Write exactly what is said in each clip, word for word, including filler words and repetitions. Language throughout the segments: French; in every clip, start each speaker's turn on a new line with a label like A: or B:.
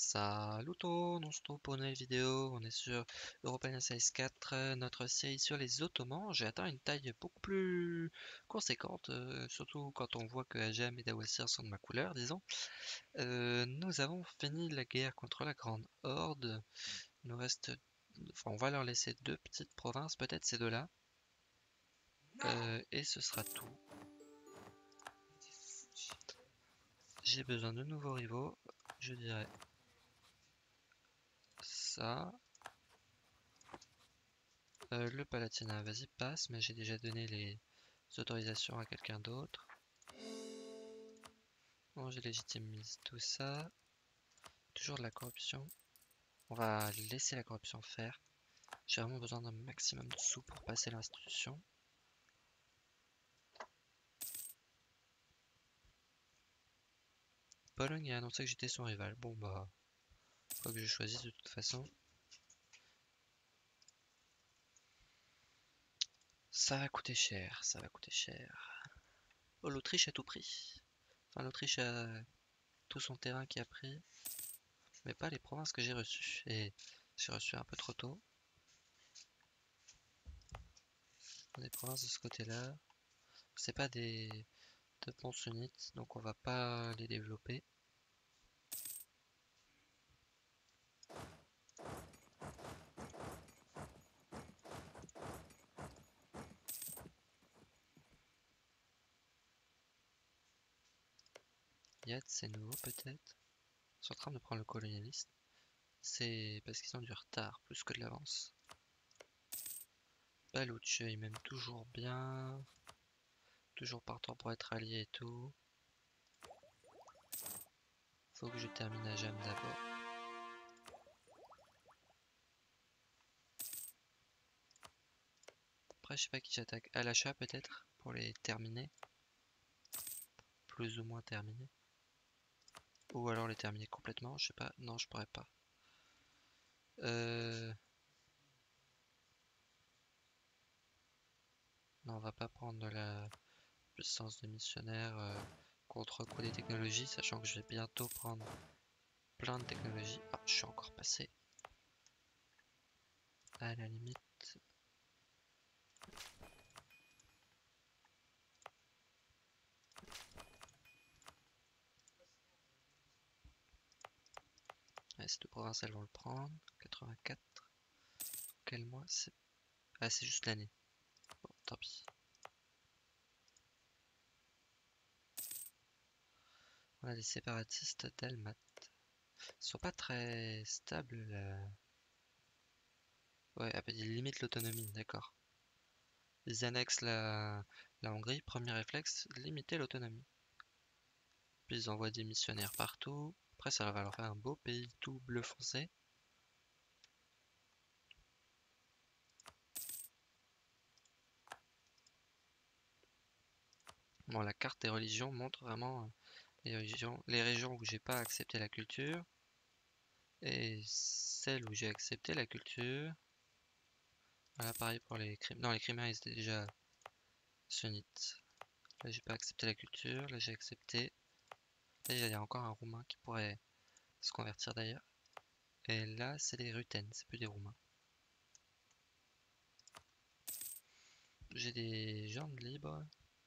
A: Salut tout, on se retrouve pour une nouvelle vidéo, on est sur European Series quatre, euh, notre série sur les Ottomans. J'ai atteint une taille beaucoup plus conséquente, euh, surtout quand on voit que Ajem et Dawassir sont de ma couleur, disons. Euh, nous avons fini la guerre contre la Grande Horde, il nous reste, enfin on va leur laisser deux petites provinces, peut-être ces deux-là, Euh, et ce sera tout. J'ai besoin de nouveaux rivaux, je dirais ça. Euh, le Palatinat, vas-y passe, mais j'ai déjà donné les autorisations à quelqu'un d'autre. Bon, je légitimise tout ça. Toujours de la corruption. On va laisser la corruption faire. J'ai vraiment besoin d'un maximum de sous pour passer l'institution. Pologne a annoncé que j'étais son rival. Bon bah, quoi que je choisisse de toute façon. Ça va coûter cher, ça va coûter cher. Oh, l'Autriche a tout pris. Enfin, l'Autriche a tout son terrain qui a pris, mais pas les provinces que j'ai reçues. Et j'ai reçu un peu trop tôt. Des provinces de ce côté-là. C'est pas des de bons sunnites, donc on va pas les développer. Yad, c'est nouveau peut-être. Ils sont en train de prendre le colonialiste. C'est parce qu'ils ont du retard plus que de l'avance. Balouch, il m'aime toujours bien. Toujours partant pour être allié et tout. Faut que je termine à Jam d'abord. Après, je sais pas qui j'attaque. À l'achat peut-être pour les terminer. Plus ou moins terminer. Ou alors les terminer complètement. Je sais pas. Non, je pourrais pas. Euh... Non, on va pas prendre la puissance de missionnaire euh, contre quoi des technologies, sachant que je vais bientôt prendre plein de technologies. Ah, je suis encore passé. À la limite. Ouais, ces deux provinces, elles vont le prendre. quatre-vingt-quatre. Quel mois c'est? Ah, c'est juste l'année. Bon, tant pis. On a des séparatistes dalmates. Ils sont pas très stables là. Ouais, ah bah, ils limitent l'autonomie, d'accord. Ils annexent la, la Hongrie, premier réflexe, limiter l'autonomie. Puis ils envoient des missionnaires partout. Après, ça va leur faire un beau pays tout bleu foncé. Bon, la carte des religions montre vraiment euh, les religions, les régions où j'ai pas accepté la culture et celles où j'ai accepté la culture. Voilà, pareil pour les crimes. Non, les criminels, ils étaient déjà sunnites. Là, j'ai pas accepté la culture. Là, j'ai accepté. Là, il y a encore un roumain qui pourrait se convertir d'ailleurs. Et là, c'est des Rutènes, c'est plus des roumains. J'ai des gens libres.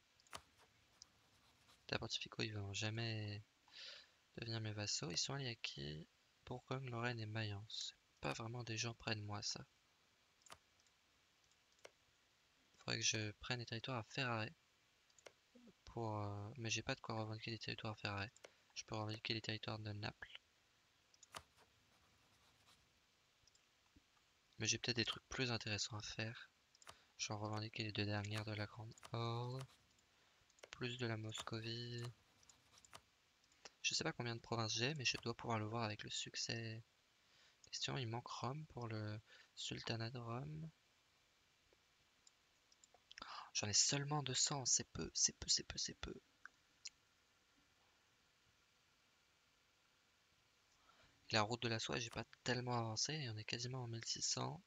A: Les Pontifico, ils vont jamais devenir mes vassaux. Ils sont alliés à qui? Bourgogne, Lorraine et Mayence. Pas vraiment des gens près de moi, ça. Faudrait que je prenne des territoires à Ferrare. Pour, euh, mais j'ai pas de quoi revendiquer des territoires à Ferrare. Je peux revendiquer les territoires de Naples. Mais j'ai peut-être des trucs plus intéressants à faire. Genre revendiquer les deux dernières de la Grande Horde. Plus de la Moscovie. Je sais pas combien de provinces j'ai, mais je dois pouvoir le voir avec le succès. Question, il manque Rome pour le sultanat de Rome. J'en ai seulement deux cents, c'est peu, c'est peu, c'est peu, c'est peu. Et la route de la soie, j'ai pas tellement avancé, on est quasiment en mille six cents.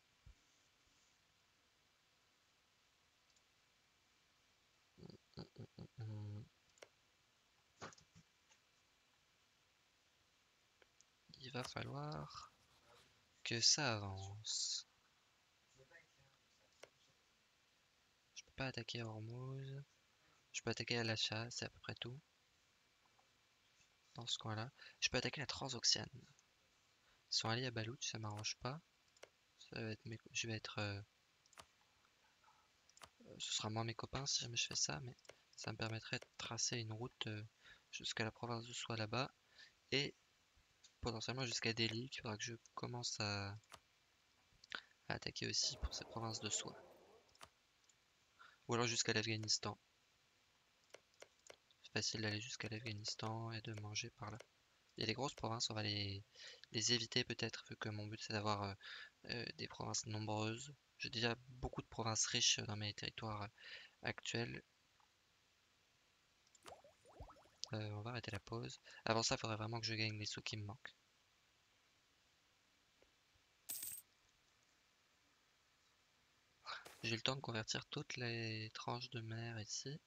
A: Hum, hum, hum, hum. il va falloir que ça avance. Je peux pas attaquer Hormuz. Je peux attaquer Al-Asha, c'est à peu près tout. Dans ce coin-là. Je peux attaquer la Transoxiane. Ils sont alliés à Baloutch, ça m'arrange pas. Ça va être mes... Je vais être... Euh... Ce sera moins mes copains si jamais je fais ça, mais ça me permettrait de tracer une route euh, jusqu'à la province de Soie là-bas. Et potentiellement jusqu'à Delhi, qu'il faudra que je commence à... à attaquer aussi pour ces provinces de Soie. Ou alors jusqu'à l'Afghanistan. C'est facile d'aller jusqu'à l'Afghanistan et de manger par là. Il y a des grosses provinces, on va les, les éviter peut-être, vu que mon but c'est d'avoir euh, euh, des provinces nombreuses. J'ai déjà beaucoup de provinces riches dans mes territoires actuels. Euh, on va arrêter la pause. Avant ça, il faudrait vraiment que je gagne les sous qui me manquent. J'ai eu le temps de convertir toutes les tranches de mer ici.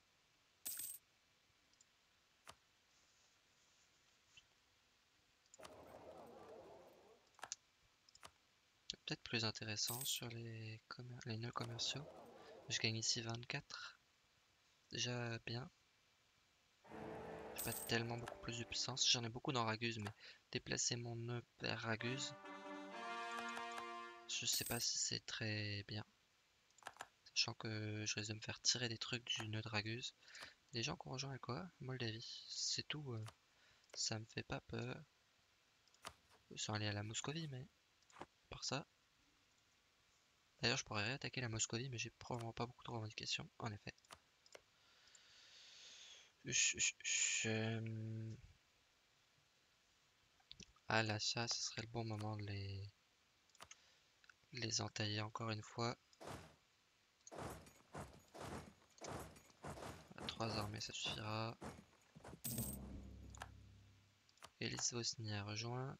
A: Peut-être plus intéressant sur les, les nœuds commerciaux. Je gagne ici vingt-quatre. Déjà bien. J'ai pas tellement beaucoup plus de puissance. J'en ai beaucoup dans Raguse, mais déplacer mon nœud vers Raguse, je sais pas si c'est très bien. Sachant que je risque de me faire tirer des trucs du nœud de Raguse. Les gens qui ont rejoint à quoi? Moldavie. C'est tout. Euh, ça me fait pas peur. Ils sont allés à la Moscovie, mais par ça. D'ailleurs, je pourrais réattaquer la Moscovie, mais j'ai probablement pas beaucoup de revendications, en effet. Je... je, je... Ah là, ça, ce serait le bon moment de les... les entailler encore une fois. Trois armées, ça suffira. Elise Vosny a rejoint.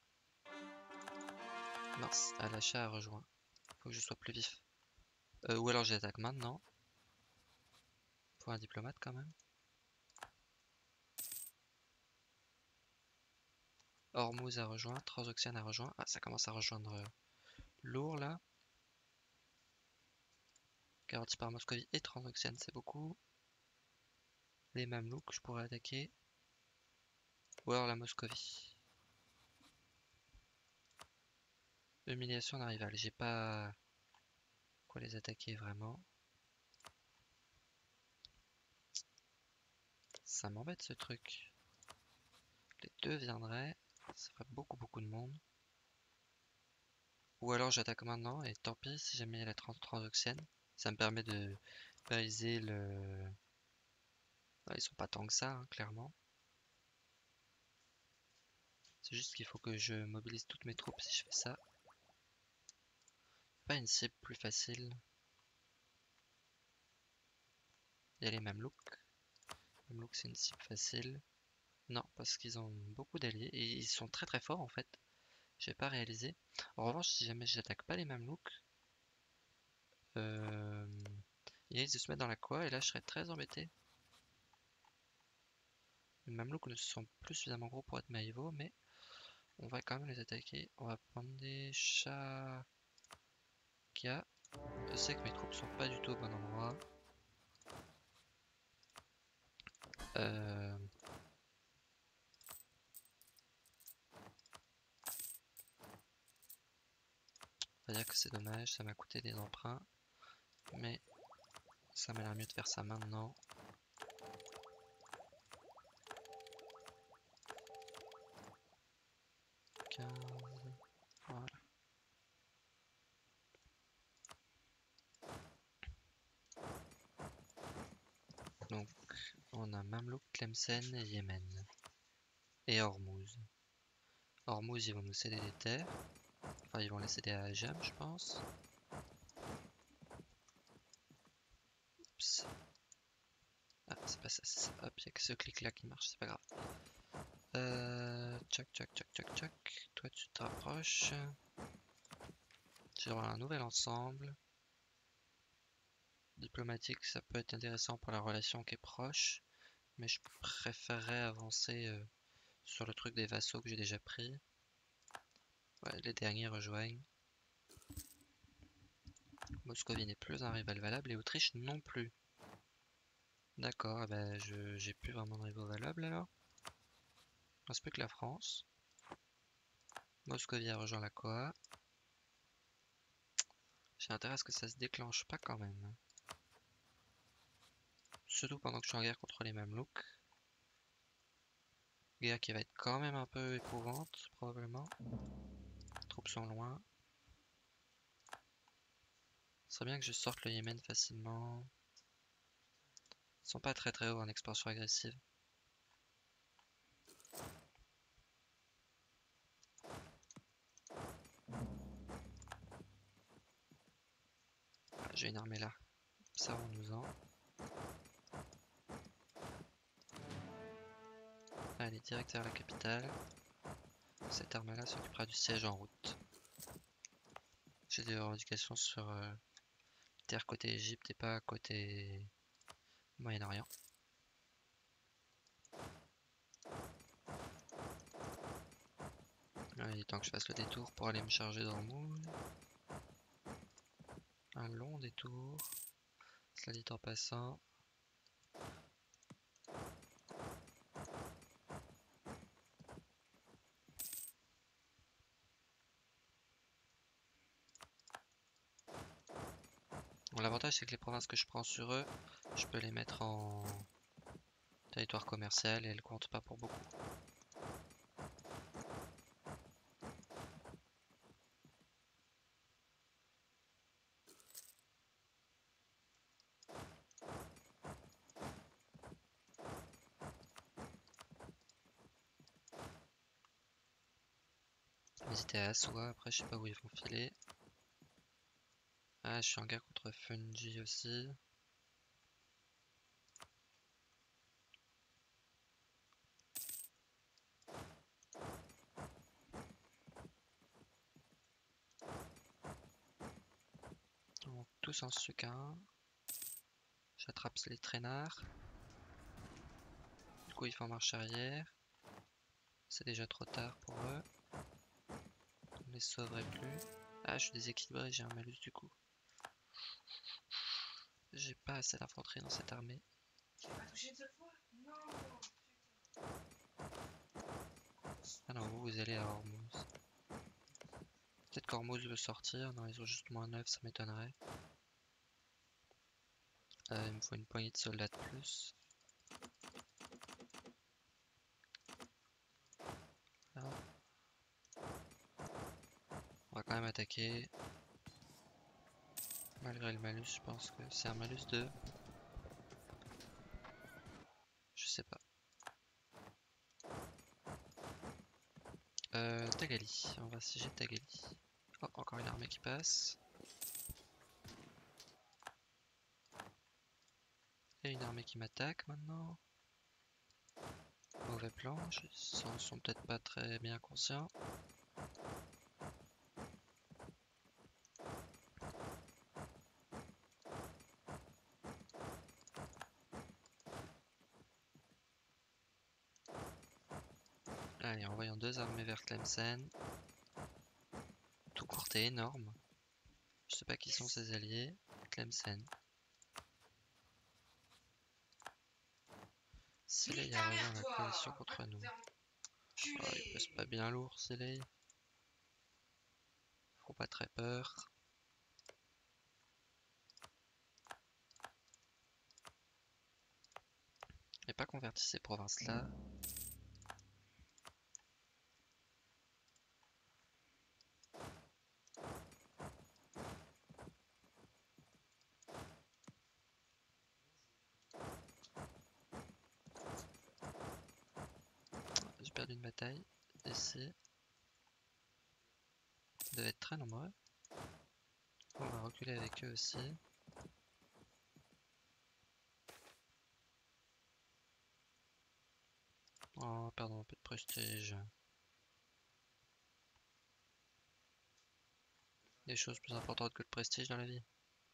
A: Mince, Al-Asha a rejoint. Faut que je sois plus vif. Euh, ou alors j'attaque maintenant. Faut un diplomate quand même. Hormuz a rejoint, Transoxiane a rejoint. Ah, ça commence à rejoindre euh, lourd là. Garanti par Moscovie et Transoxiane, c'est beaucoup. Les Mamelouks, je pourrais attaquer. Ou alors la Moscovie. Humiliation d'un rival. J'ai pas quoi les attaquer vraiment. Ça m'embête ce truc. Les deux viendraient. Ça ferait beaucoup beaucoup de monde. Ou alors j'attaque maintenant et tant pis si jamais il y a la trans transoxiane. Ça me permet de baliser le... Ah, ils sont pas tant que ça, hein, clairement. C'est juste qu'il faut que je mobilise toutes mes troupes si je fais ça. Pas une cible plus facile. Il y a les Mamelouks. Mamelouks c'est une cible facile. Non, parce qu'ils ont beaucoup d'alliés et ils sont très très forts en fait. J'ai pas réalisé. En revanche, si jamais j'attaque pas les Mamelouks, euh, ils risquent de se mettre dans la quoi et là je serais très embêté. Les Mamelouks ne sont plus suffisamment gros pour être Maïvo, mais on va quand même les attaquer. On va prendre des Shakia. Je sais que mes troupes sont pas du tout au bon endroit. Euh... On va dire que c'est dommage, ça m'a coûté des emprunts. Mais ça m'a l'air mieux de faire ça maintenant. quinze. Voilà. Donc on a Mamlouk, Tlemcen et Yémen. Et Hormuz. Hormuz, ils vont nous céder des terres. Enfin, ils vont les céder à Ajam, je pense. Oups. Ah, c'est pas ça, c'est ça. Hop, il n'y a que ce clic-là qui marche, c'est pas grave. Euh, tchac, tchac, tchac, tchac, tchac. Toi, tu te rapproches. J'ai un nouvel ensemble. Diplomatique, ça peut être intéressant pour la relation qui est proche. Mais je préférerais avancer euh, sur le truc des vassaux que j'ai déjà pris. Ouais, les derniers rejoignent. Moscovie n'est plus un rival valable et Autriche non plus. D'accord, eh ben je j'ai plus vraiment de rival valable alors. Il reste plus que la France. Moscovie a rejoint la C O A. J'ai intérêt à ce que ça se déclenche pas quand même. Surtout pendant que je suis en guerre contre les Mamelouks. Guerre qui va être quand même un peu éprouvante, probablement. Les troupes sont loin. Ce serait bien que je sorte le Yémen facilement. Ils sont pas très très hauts en expansion agressive. Ah, j'ai une armée là. Servons-nous-en. Allez, direct vers la capitale. Cette armée-là s'occupera du siège en route. J'ai des revendications sur euh, terre côté Égypte et pas côté Moyen-Orient. Il est temps que je fasse le détour pour aller me charger d'Ormuz. Un long détour. Cela dit en passant. Bon, l'avantage c'est que les provinces que je prends sur eux, je peux les mettre en territoire commercial et elles comptent pas pour beaucoup. Visiter à Assoua, après je sais pas où ils vont filer. Ah, je suis en guerre contre Fungi aussi. Donc tous en sucin. J'attrape les traînards. Du coup ils font marche arrière. C'est déjà trop tard pour eux. On les sauverait plus. Ah, je suis déséquilibré, j'ai un malus du coup. J'ai pas assez d'infanterie dans cette armée.
B: Pas touché deux fois? Non.
A: Ah non, vous, vous allez à Hormuz. Peut-être qu'Hormuz veut sortir. Non, ils ont juste moins neuf, ça m'étonnerait. Euh, il me faut une poignée de soldats de plus. Ah. On va quand même attaquer. Malgré le malus, je pense que c'est un malus de... Je sais pas. Euh, Tagali. On va siéger Tagali. Oh, encore une armée qui passe. Et une armée qui m'attaque maintenant. Mauvais plan, ils sont, sont peut-être pas très bien conscients. Allez, envoyons deux armées vers Tlemcen. Tout court et énorme. Je sais pas qui sont ses alliés. Tlemcen. Silei a rejoint la coalition contre nous. Oh, il pèse pas bien lourd, Silei. Faut pas très peur. J'ai pas converti ces provinces-là. J'ai perdu une bataille. Ici. Ils doivent être très nombreux. On va reculer avec eux aussi. Oh, pardon, un peu de prestige. Des choses plus importantes que le prestige dans la vie.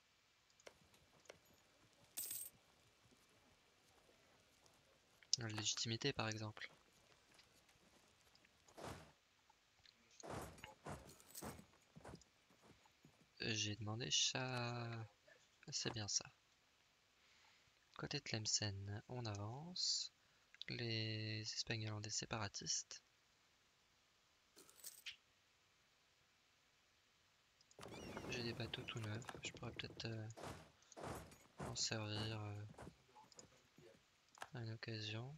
A: La légitimité, par exemple. J'ai demandé chat. C'est bien ça. Côté Tlemcen, on avance. Les Espagnols ont des séparatistes. J'ai des bateaux tout neufs. Je pourrais peut-être euh, m'en servir euh, à une occasion.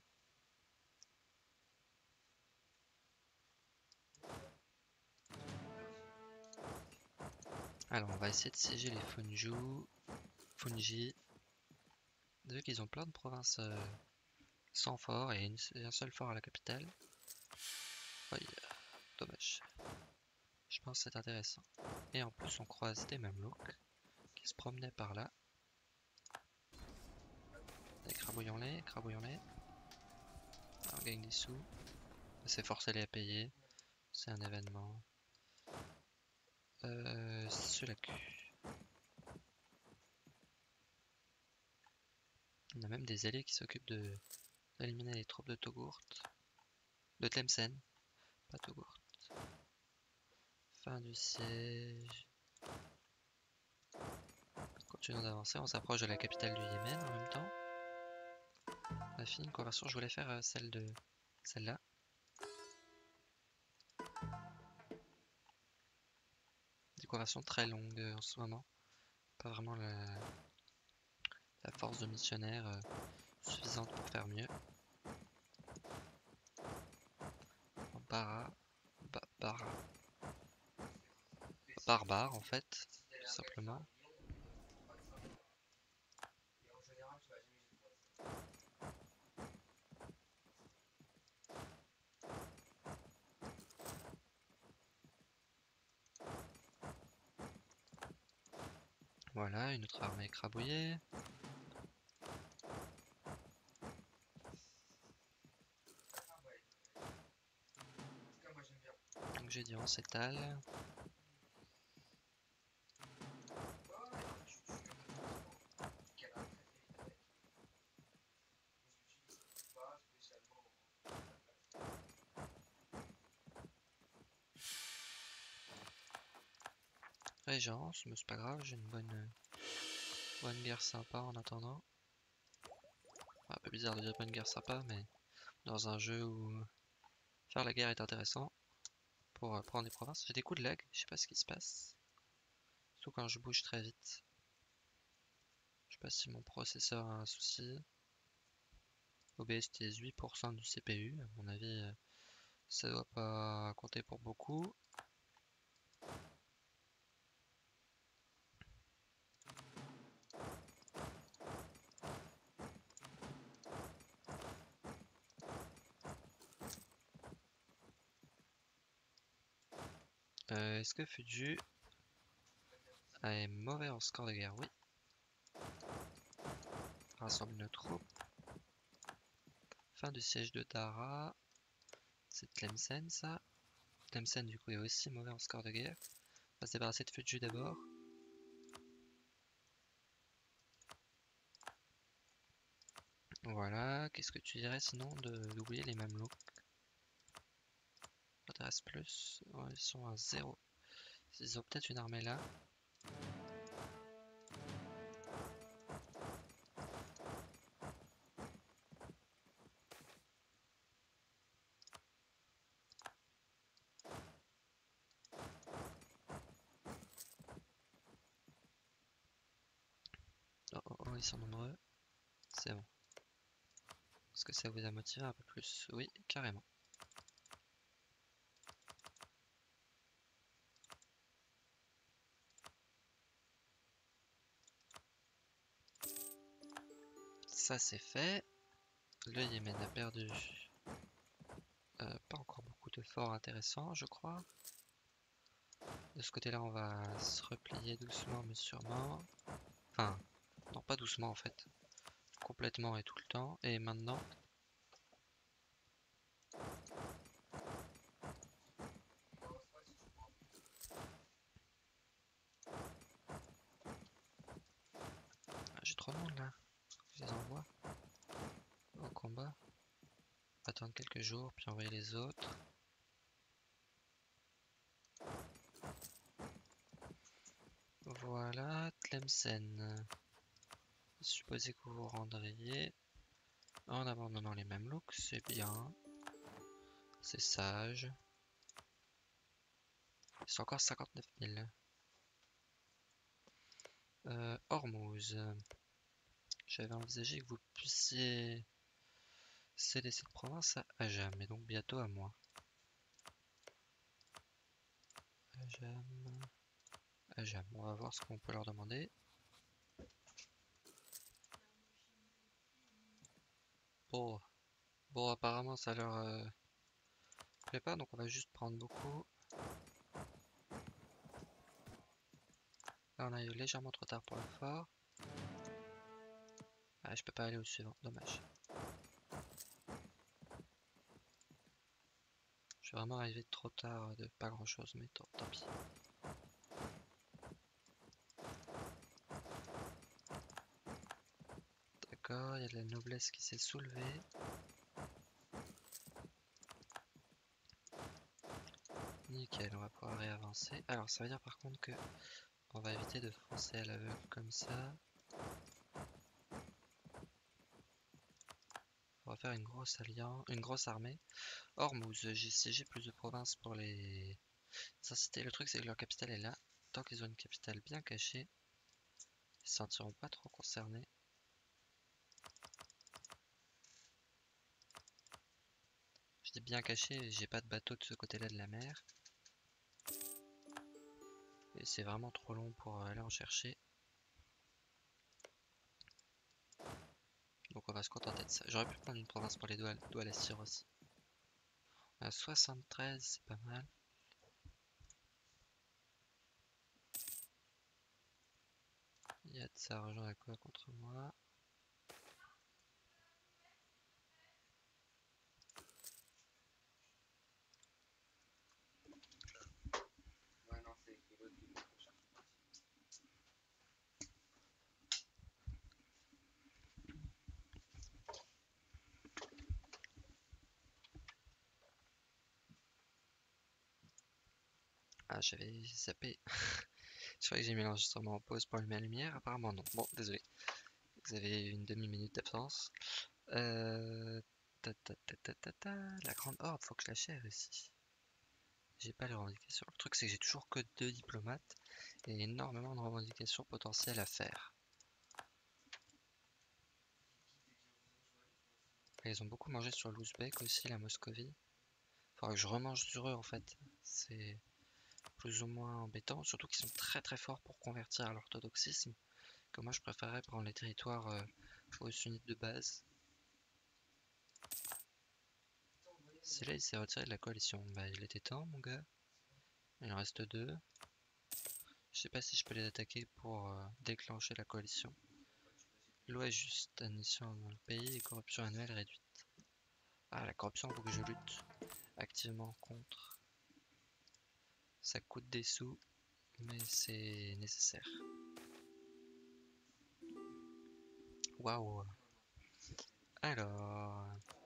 A: Alors, on va essayer de siéger les Funju. Funji. Vu qu'ils ont plein de provinces euh, sans fort et, une, et un seul fort à la capitale. Oui, dommage. Je pense que c'est intéressant. Et en plus, on croise des Mamelouks qui se promenaient par là. Écrabouillons-les, écrabouillons-les. On gagne des sous. C'est forcé les à payer. C'est un événement. Euh, sur la queue. On a même des alliés qui s'occupent de d'éliminer les troupes de Togourt. De Tlemcen. Pas Togourt. Fin du siège. Continuons d'avancer. On s'approche de la capitale du Yémen en même temps. On a fini une conversion. Je voulais faire euh, celle de celle-là. Des conversions très longues euh, en ce moment. Pas vraiment la, la force de missionnaire euh, suffisante pour faire mieux. Bara, ba, bara, barbare en fait, tout simplement. Voilà, une autre armée écrabouillée. Donc j'ai dit on s'étale. Régence, mais c'est pas grave, j'ai une bonne, bonne guerre sympa en attendant. Un peu bizarre de dire bonne guerre sympa, mais dans un jeu où faire la guerre est intéressant pour euh, prendre des provinces. J'ai des coups de lag, je sais pas ce qui se passe. Surtout quand je bouge très vite. Je sais pas si mon processeur a un souci. O B S utilise huit pour cent du C P U, à mon avis euh, ça doit pas compter pour beaucoup. Euh, Est-ce que Fuju est mauvais en score de guerre? Oui. Rassemble nos troupes. Fin du siège de Dara. C'est Tlemcen ça. Tlemcen du coup est aussi mauvais en score de guerre. On va se débarrasser de Fuju d'abord. Voilà, qu'est-ce que tu dirais sinon d'oublier les Mamelouks? Ça t'intéresse plus? Ouais, ils sont à zéro. Ils ont peut-être une armée là. Oh, oh, oh, ils sont nombreux. C'est bon. Est-ce que ça vous a motivé un peu plus? Oui, carrément. Ça c'est fait. Le Yémen a perdu. Euh, pas encore beaucoup de forts intéressants, je crois. De ce côté-là, on va se replier doucement mais sûrement. Enfin, non, pas doucement en fait. Complètement et tout le temps. Et maintenant. Ah, j'ai trop de monde là. Je les envoie au combat. Attendre quelques jours puis envoyer les autres. Voilà, Tlemcen. Supposez que vous vous rendriez en abandonnant les mêmes looks, c'est bien. C'est sage. C'est encore cinquante-neuf mille. Euh, Hormuz. J'avais envisagé que vous puissiez céder cette province à Ajam, et donc bientôt à moi. Ajam. Ajam. On va voir ce qu'on peut leur demander. Bon, bon apparemment ça leur euh, plaît pas, donc on va juste prendre beaucoup. Là on arrive légèrement trop tard pour le fort. Ah, je peux pas aller au suivant, dommage. Je suis vraiment arrivé trop tard de pas grand chose, mais tant, tant pis. D'accord, il y a de la noblesse qui s'est soulevée. Nickel, on va pouvoir réavancer. Alors ça veut dire par contre que on va éviter de foncer à l'aveugle comme ça. On va faire une grosse alliance, une grosse armée. Hormuz, j'ai siégé plus de provinces pour les inciter. Le truc c'est que leur capitale est là. Tant qu'ils ont une capitale bien cachée, ils se sentiront pas trop concernés. Je dis bien caché, j'ai pas de bateau de ce côté-là de la mer. Et c'est vraiment trop long pour aller en chercher. Donc on va se contenter de ça. J'aurais pu prendre une province pour les douales, douales à cire aussi. On a soixante-treize, c'est pas mal. Il y a de ça argent à quoi contre moi. Ah, j'avais zappé. Je croyais que j'ai mis l'enregistrement en pause pour allumer la lumière. Apparemment non. Bon, désolé. Vous avez une demi-minute d'absence. Euh... Ta, ta, ta, ta, ta, ta. La grande horde, faut que je la chère ici. J'ai pas les revendications. Le truc c'est que j'ai toujours que deux diplomates et énormément de revendications potentielles à faire. Et ils ont beaucoup mangé sur l'Ouzbek aussi, la Moscovie. Faudra que je remange sur eux en fait. C'est plus ou moins embêtant, surtout qu'ils sont très très forts pour convertir à l'orthodoxisme. Que moi je préférerais prendre les territoires euh, aux sunnites de base. C'est là il s'est retiré de la coalition. Bah il était temps mon gars. Il en reste deux. Je sais pas si je peux les attaquer pour euh, déclencher la coalition. Loi juste, admission dans le pays et corruption annuelle réduite. Ah la corruption faut que je lutte activement contre. Ça coûte des sous, mais c'est nécessaire. Waouh. Alors...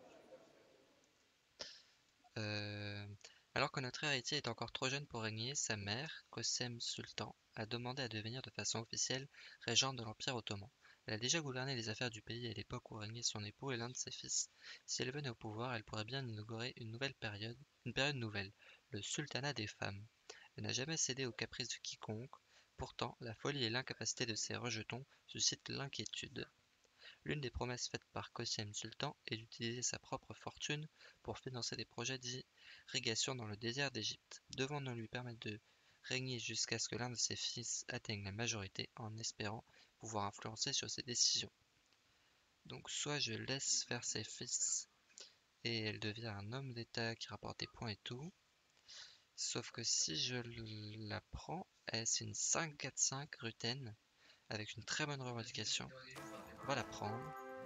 A: Euh, alors que notre héritier est encore trop jeune pour régner, sa mère, Kösem Sultan, a demandé à devenir de façon officielle régente de l'Empire ottoman. Elle a déjà gouverné les affaires du pays à l'époque où régnait son époux et l'un de ses fils. Si elle venait au pouvoir, elle pourrait bien inaugurer une nouvelle période, une période nouvelle, le sultanat des femmes. Elle n'a jamais cédé aux caprices de quiconque, pourtant la folie et l'incapacité de ses rejetons suscitent l'inquiétude. L'une des promesses faites par Kösem Sultan est d'utiliser sa propre fortune pour financer des projets d'irrigation dans le désert d'Égypte, devant nous lui permettre de régner jusqu'à ce que l'un de ses fils atteigne la majorité en espérant pouvoir influencer sur ses décisions. Donc soit je laisse faire ses fils et elle devient un homme d'État qui rapporte des points et tout, sauf que si je la prends, c'est une cinq quatre cinq Ruten avec une très bonne revendication. On va la prendre.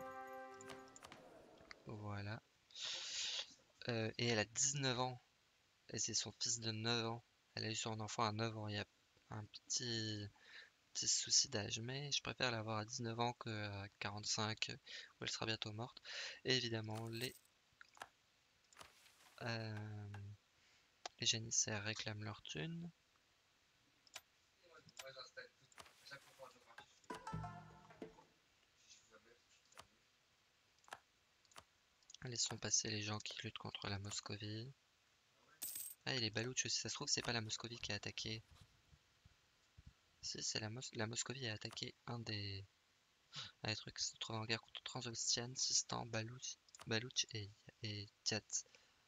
A: Voilà. Euh, et elle a dix-neuf ans. Et c'est son fils de neuf ans. Elle a eu son enfant à neuf ans. Il y a un petit, petit souci d'âge. Mais je préfère l'avoir à dix-neuf ans qu'à quarante-cinq, où elle sera bientôt morte. Et évidemment, les, euh, les janissaires réclament leur thune. Laissons passer les gens qui luttent contre la Moscovie. Ah, et les Baloutches, si ça se trouve, c'est pas la Moscovie qui a attaqué. Si, c'est la, Mos la Moscovie a attaqué un des, un des trucs qui se trouvent en guerre contre Transoxiane, Sistan, Baloutch, Baloutch et, et Tsiat.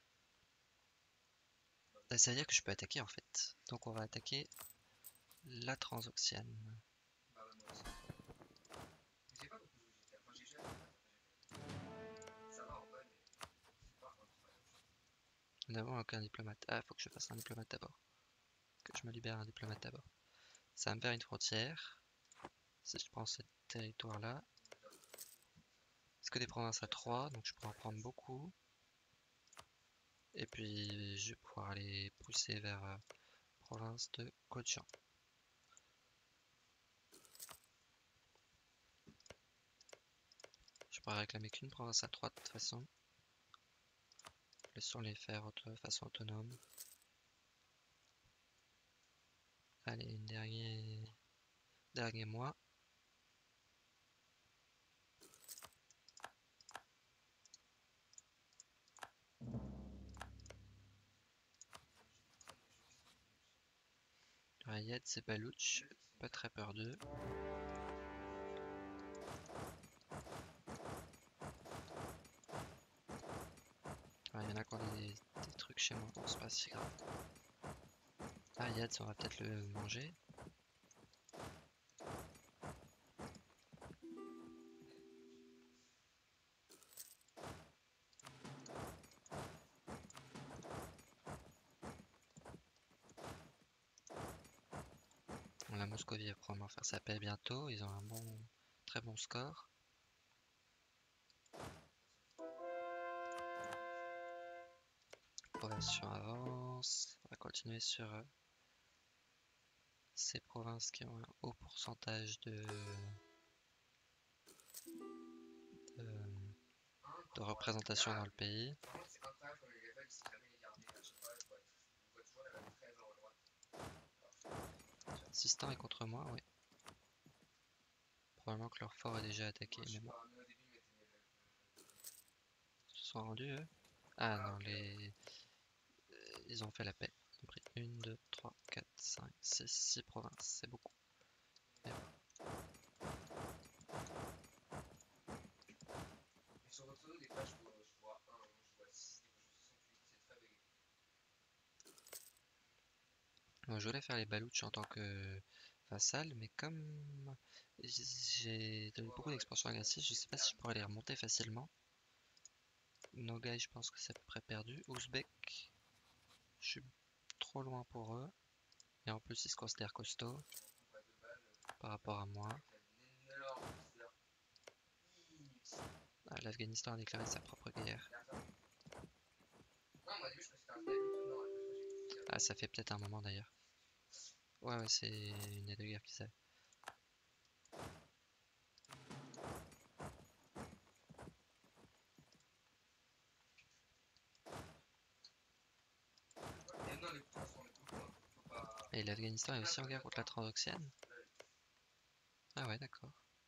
A: Ah, ça veut dire que je peux attaquer en fait. Donc on va attaquer la Transoxiane.
B: Bah ouais, moi aussi. Mais j'ai pas beaucoup joué G T A. Enfin, j'ai joué à G T A. Ça va en vrai, mais c'est pas incroyable.
A: Nous n'avons aucun diplomate. Ah, faut que je fasse un diplomate d'abord. Que je me libère un diplomate d'abord. Ça va me faire une frontière. Si je prends ce territoire-là. C'est que des provinces à trois, donc je pourrais en prendre beaucoup. Et puis je vais pouvoir les pousser vers la province de Kotchan. Je pourrais réclamer qu'une province à trois de toute façon. Laissons les faire de façon autonome. Allez, une dernière... dernier mois. Rayed, c'est Baloutch, pas très peur d'eux. Il y en a qui ont des, des trucs chez moi, bon c'est pas si grave. Ah, Yad, on va peut-être le manger. La Moscovie va probablement faire sa paix bientôt, ils ont un bon, très bon score. Progression avance, on va continuer sur euh, ces provinces qui ont un haut pourcentage de, de, de représentation dans le pays.
B: Par contre, c'est incroyable comme les levels, c'est jamais les garder. À chaque fois, on voit toujours level treize en haut à droite.
A: Sistan est contre moi, oui. Probablement que leur fort est déjà attaqué, mais bon.
B: Au début, ils mettaient mes levels.
A: Ils se sont rendus, eux? Ah non, les... ils ont fait la paix. Ils ont pris une, deux, trois, quatre, cinq, six, six provinces, c'est beaucoup. Mais bon.
B: Mais sur votre dos, des fois, je vois, je vois un, je vois six, des fois, je vois soixante-huit. C'est très vague.
A: Moi, je voulais faire les Baloutches en tant que vassal, mais comme j'ai eu beaucoup d'expansion agressive, je sais pas si je pourrais les remonter facilement. Nogai, je pense que c'est à peu près perdu. Ouzbek, je suis trop loin pour eux. Et en plus, ils se considèrent costauds par rapport à moi. Ah, l'Afghanistan a déclaré sa propre guerre. Ah, ça fait peut-être un moment d'ailleurs. Ouais, ouais, c'est une des deux guerres qu'ils avaient. Et l'Afghanistan est aussi en guerre contre la Transoxiane? Ah ouais, d'accord.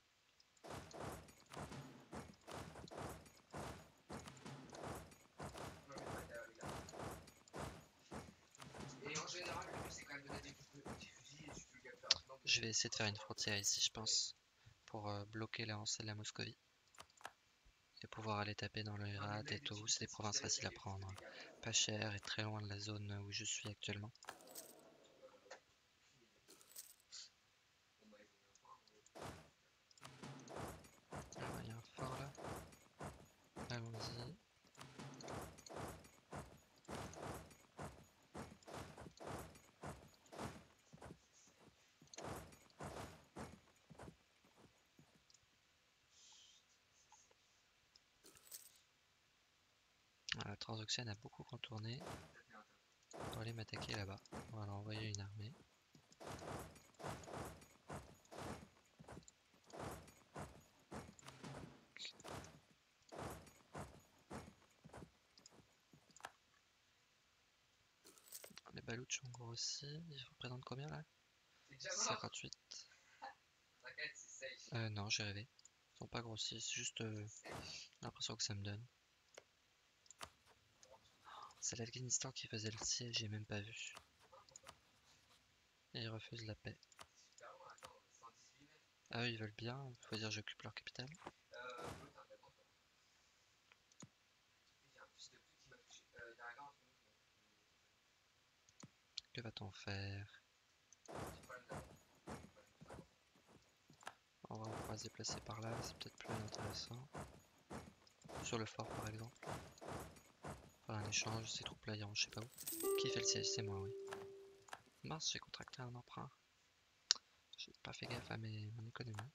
B: Et en général, le but c'est quand même de donner des fusils et tu peux le gagner rapidement.
A: Je vais essayer de faire une frontière ici, je pense, pour euh, bloquer l'avancée de la Moscovie. Et pouvoir aller taper dans le Herat et tout. C'est des provinces faciles à prendre. Pas cher et très loin de la zone où je suis actuellement. Alors, il y a un fort là. Allons-y. La Transoxiane a beaucoup contourné. On va aller m'attaquer là-bas. On va leur envoyer une armée. Les Baloutches ont grossi. Ils représentent combien là? cinquante-huit. Euh, non, j'ai rêvé. Ils sont pas grossis, c'est juste euh, l'impression que ça me donne. C'est l'Afghanistan qui faisait le siège, j'ai même pas vu. Et ils refusent la paix.
B: Super loin, attends, cent dix-huit mètres.
A: Ah eux ils veulent bien, faut dire j'occupe leur capitale.
B: Euh, l'autre, un bâtiment, toi. Il y a un fils de pute qui m'a touché. Euh, il y a un gars entre nous qui m'a touché.
A: Que va-t-on faire?
B: Petit problème d'abord. Petit problème de savoir.
A: On va, on va se déplacer par là, c'est peut-être plus intéressant. Sur le fort par exemple. Faire un échange, ces troupes-là iront je sais pas où. Qui fait le siège? C'est moi, oui. Mince, j'ai contracté un emprunt. J'ai pas fait gaffe à mes, mon économie.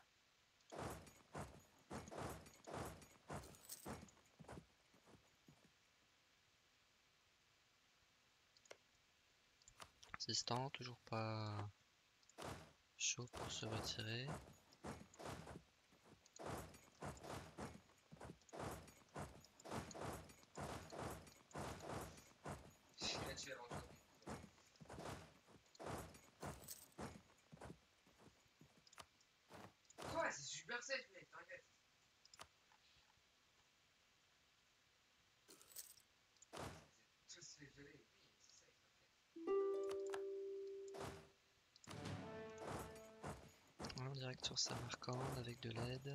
A: Assistant, toujours pas chaud pour se retirer.
B: Il a tué avant que je fasse mon coup. Quoi? C'est super safe, mec, t'inquiète. Vous êtes tous fait violer. Oui, c'est safe, t'inquiète.
A: En direct sur Samarcande avec de l'aide.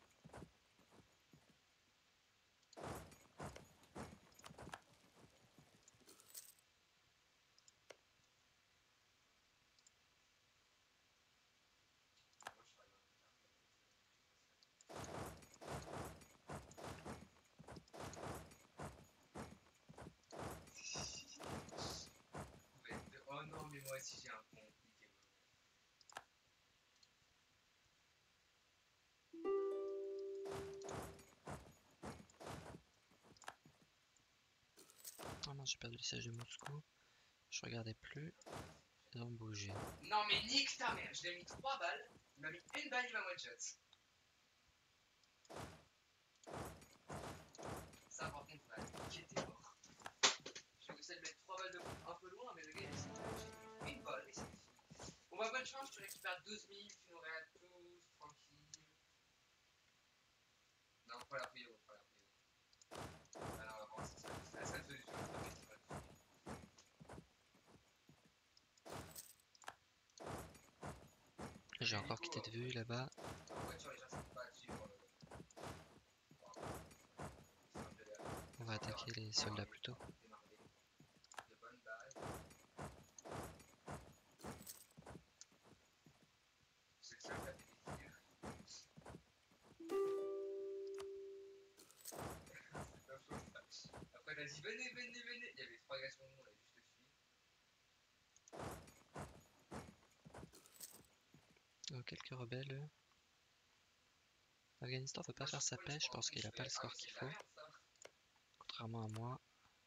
B: Moi, je travaille un peu tard. Ouais, de- Oh non, mais moi aussi j'ai un pont. Niquez-moi.
A: Oh non, j'ai perdu le siège de Moscou. Je regardais plus. Ils ont bougé.
B: Non, mais nique ta mère. Je lui ai mis trois balles. Il m'a mis une balle, il m'a one shot. Ça, par contre, bah, niquer tes morts. J'ai essayé de mettre trois balles de pompe un peu loin, mais le gars il a essayé de j'ai mis une balle et c'est fini. Bon, bah, bonne chance, tu récupères douze mille, tu nous réas tous, tranquille. Non, pas la Rio, pas la Rio. Ah non, vraiment, c'est ça, c'est la seule solution.
A: J'ai encore quitté de vue là-bas.
B: En voiture, les gens savent pas à suivre.
A: On va attaquer les soldats plutôt.
B: De bonnes bases. C'est le seul qui a fait des tirs. C'est pas faux ça. Après, il a dit venez, venez, venez. Il y avait trois gars sur nous, on l'a juste suivi.
A: Donc, quelques rebelles. eux. L'Afghanistan veut pas faire sa paix, je pense qu'il a pas le score qu'il faut. Contrairement à moi.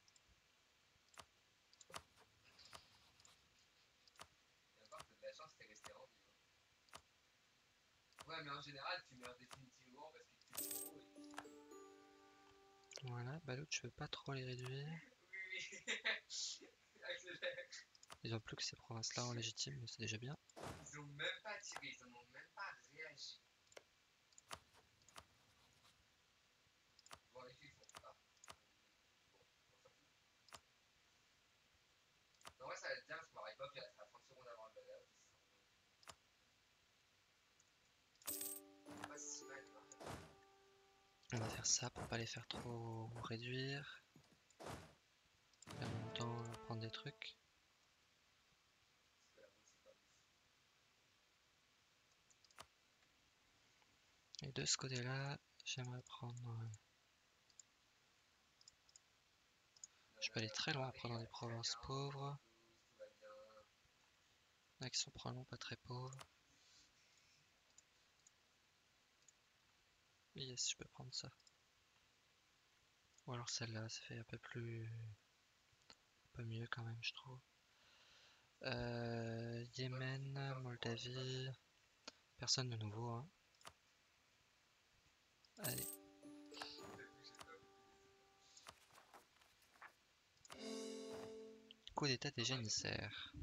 B: Et encore, t'as de la chance, t'es resté en vie. Ouais, mais en général, tu meurs définitivement parce que t'es trop et puis.
A: Voilà, Balout, je veux pas trop les réduire.
B: Oui, oui. Accélère.
A: Ils ont plus que ces provinces-là en légitime, mais c'est déjà bien.
B: Ils ont même pas tiré, ils en ont même pas réagi. Bon, les filles font ça. Bon, on s'en fout. Non, ouais, ça va être bien parce qu'on m'arrive pas, puis à trente secondes avant le loadout. C'est pas si mal, hein.
A: On va faire ça pour pas les faire trop réduire. Et en même temps, prendre des trucs.
B: Parce que la route, c'est pas ouf.
A: Et de ce côté-là, j'aimerais prendre. euh, Je peux aller très loin après dans des provinces pauvres.
B: Tout va bien.
A: Là qui sont probablement pas très pauvres. Yes, je peux prendre ça. Ou alors celle-là, ça fait un peu plus. Un peu mieux quand même, je trouve. Euh, Yémen, Moldavie. Personne de nouveau, hein. Allez. Coup d'état des génissaires.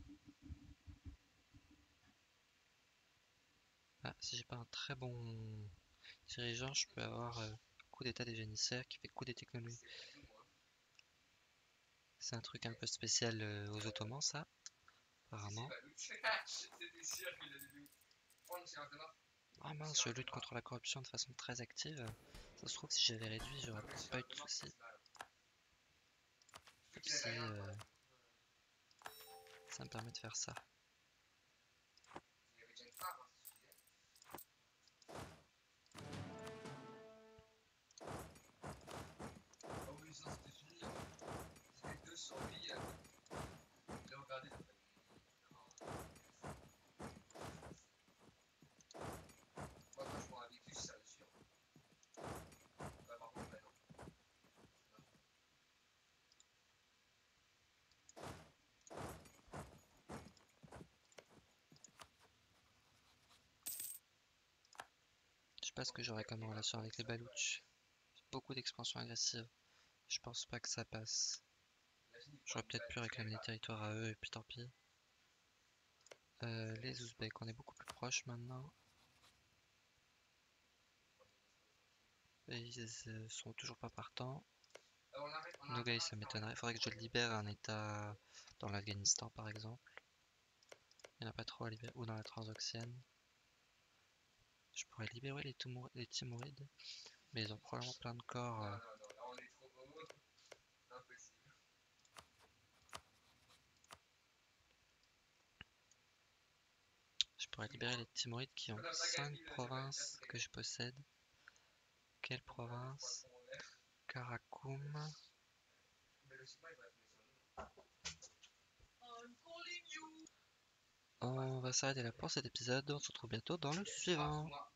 A: Ah, si j'ai pas un très bon dirigeant, je peux avoir euh, coup d'état des génissaires qui fait coup des technologies.
B: C'est plus ou moins.
A: C'est un truc un peu spécial euh, aux Ottomans, ça, apparemment.
B: C'était sûr qu'il allait loot. Oh non, c'est un connard.
A: Ah mince, je lutte contre la corruption de façon très active. Ça se trouve, si j'avais réduit, j'aurais pas eu de soucis. Si euh, ça me permet de faire ça.
B: Il y avait déjà une femme, hein, ça suffisait. Oh oui, ça c'était fini. C'était deux cents vies. Il a regardé, il a fait. Moi, quand je prends un véhicule, ça le suit. Bah, par contre, bah non.
A: Je sais pas ce que j'aurais comme relation avec les Balouches. Beaucoup d'expansion agressive. Je pense pas que ça passe. J'aurais peut-être pu réclamer des territoires à eux et puis tant pis. Euh, les Ouzbeks, on est beaucoup plus proches maintenant. Et ils euh, sont toujours pas partants. Nogai, ça m'étonnerait. Faudrait que je libère un état dans l'Afghanistan par exemple. Il n'y en a pas trop à libérer. Ou dans la Transoxiane. Je pourrais libérer les, Timour- les Timurides. Mais ils ont probablement plein de corps. euh,
B: Non, non, non, là on est trop haut. Impossible.
A: Je pourrais libérer les Timurides qui ont cinq provinces que je possède. Quelle province? Karakoum. On va s'arrêter là pour cet épisode. On se retrouve bientôt dans le suivant.